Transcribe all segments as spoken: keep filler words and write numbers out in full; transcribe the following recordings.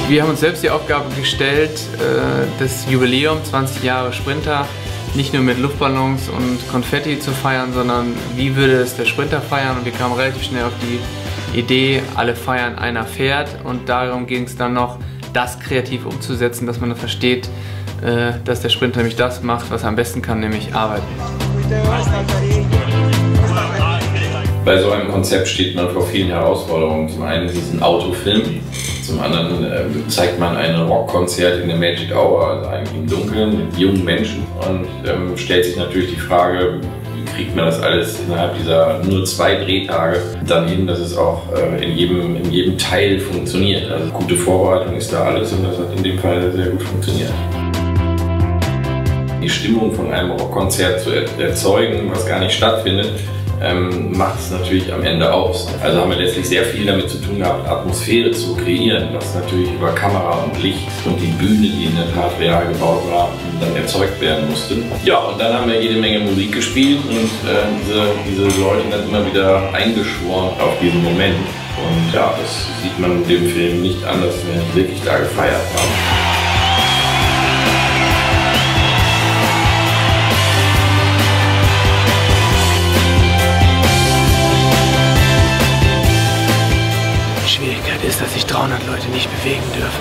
Wir haben uns selbst die Aufgabe gestellt, das Jubiläum zwanzig Jahre Sprinter nicht nur mit Luftballons und Konfetti zu feiern, sondern wie würde es der Sprinter feiern, und wir kamen relativ schnell auf die Idee, alle feiern, einer fährt, und darum ging es dann noch, das kreativ umzusetzen, dass man versteht, dass der Sprinter nämlich das macht, was er am besten kann, nämlich arbeiten. Bei so einem Konzept steht man vor vielen Herausforderungen. Zum einen ist es ein Autofilm, zum anderen äh, zeigt man ein Rockkonzert in der Magic Hour, also eigentlich im Dunkeln, mit jungen Menschen, und ähm, stellt sich natürlich die Frage, wie kriegt man das alles innerhalb dieser nur zwei Drehtage dann hin, dass es auch äh, in, jedem, in jedem Teil funktioniert. Also gute Vorbereitung ist da alles, und das hat in dem Fall sehr gut funktioniert. Die Stimmung von einem Rockkonzert zu erzeugen, was gar nicht stattfindet, Ähm, macht es natürlich am Ende aus. Also haben wir letztlich sehr viel damit zu tun gehabt, Atmosphäre zu kreieren, was natürlich über Kamera und Licht und die Bühne, die in der Tat real gebaut war, dann erzeugt werden musste. Ja, und dann haben wir jede Menge Musik gespielt, und äh, diese, diese Leute dann immer wieder eingeschworen auf diesen Moment. Und ja, das sieht man in dem Film nicht an, dass wir wirklich da gefeiert haben. Die Schwierigkeit ist, dass sich dreihundert Leute nicht bewegen dürfen.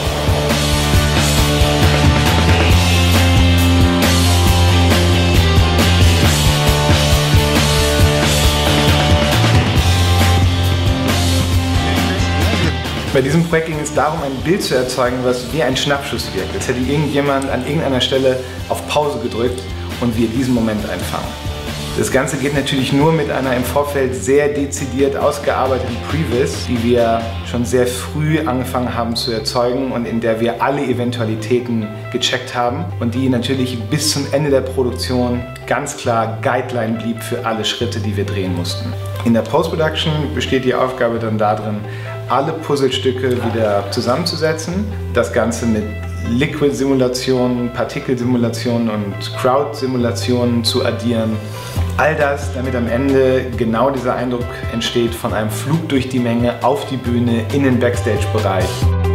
Bei diesem Projekt ging es darum, ein Bild zu erzeugen, was wie ein Schnappschuss wirkt. Als hätte irgendjemand an irgendeiner Stelle auf Pause gedrückt und wir diesen Moment einfangen. Das Ganze geht natürlich nur mit einer im Vorfeld sehr dezidiert ausgearbeiteten Previs, die wir schon sehr früh angefangen haben zu erzeugen und in der wir alle Eventualitäten gecheckt haben und die natürlich bis zum Ende der Produktion ganz klar Guideline blieb für alle Schritte, die wir drehen mussten. In der Post-Production besteht die Aufgabe dann darin, alle Puzzlestücke wieder zusammenzusetzen, das Ganze mit Liquid-Simulationen, Partikelsimulationen und Crowd-Simulationen zu addieren. All das, damit am Ende genau dieser Eindruck entsteht von einem Flug durch die Menge auf die Bühne in den Backstage-Bereich.